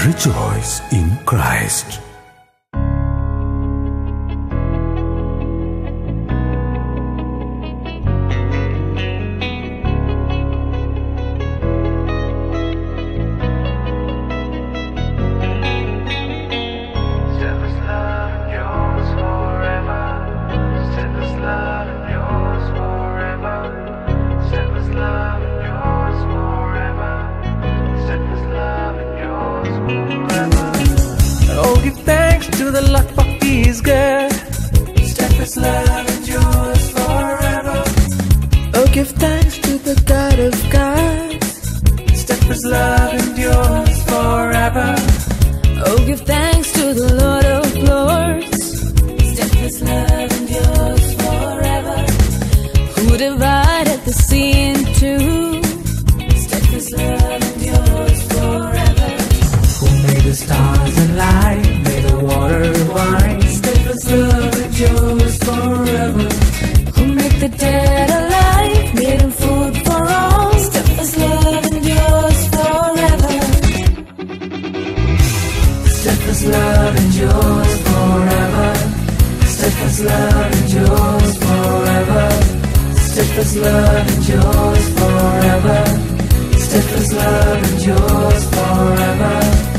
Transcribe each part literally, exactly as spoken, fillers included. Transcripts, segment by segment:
Rejoice in Christ. Oh, give thanks to the Lord for He is good. Steadfast love endures forever. Oh, give thanks to the God of gods. Steadfast love endures forever. Oh, give thanks to the Lord of lords. Steadfast love endures forever. Who divided the sea in two. Steadfast love endures forever. Who made the stars and light, made the water wine. Steadfast love endures forever. Who made the dead alive, made them food for all. Steadfast love endures forever. Steadfast love endures forever. Steadfast love endures forever. Steadfast love endures forever. Steadfast love endures forever.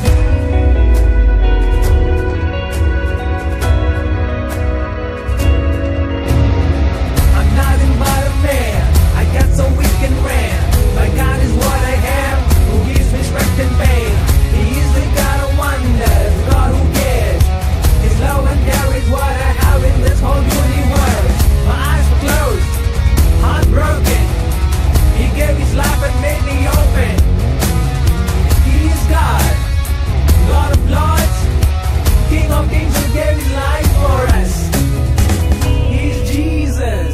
I'm nothing but a man. I got so weak and ran. My God is what I have, who gives me strength and pain. He is the God of wonders, God who cares. His love and care is what I have in this whole universe. My eyes were closed, heartbroken. He gave His life and made me open. He is God, Lord of lords, King of kings who gave His life for us. He is Jesus.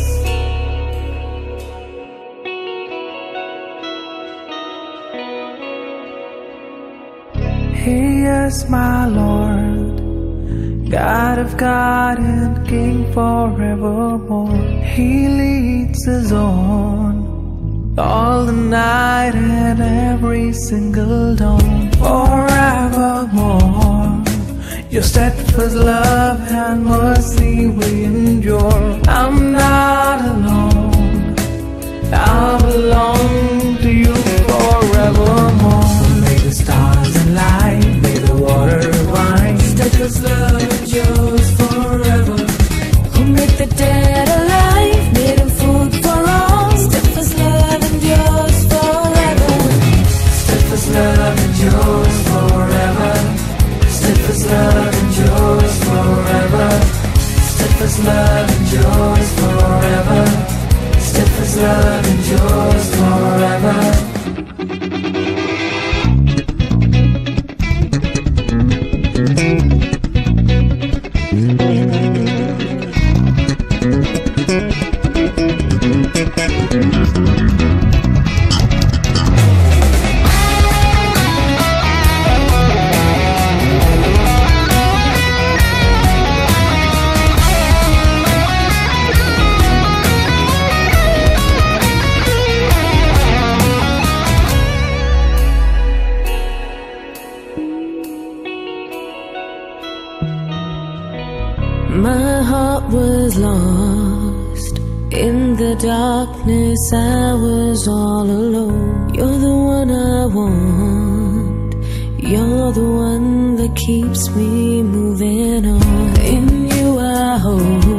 He is my Lord, God of God and King forevermore. He leads us on all the night and every single dawn. Forevermore, your steadfast love and mercy we endure. I'm not alone, I belong to You forevermore. May the stars and light, may the water wine. Steadfast love endures forever. Who made the dead alive, made them food for all. Steadfast love endures forever. Steadfast love endures forever. Steadfast love endures forever. Steadfast love endures forever. Steadfast love endures forever. My heart was lost in the darkness. I was all alone. You're the one I want. You're the one that keeps me moving on. In You I hope